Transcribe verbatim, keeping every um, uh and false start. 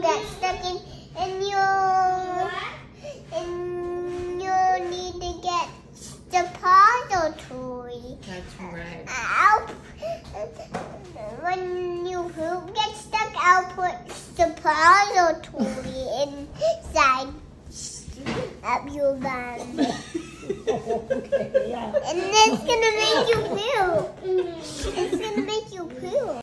get stuck in, and you and you need to get depository. That's right. I'll, when you poop get stuck, I'll put depository inside of your bum. Okay, yeah. And it's gonna make you poop. It's gonna make you poop.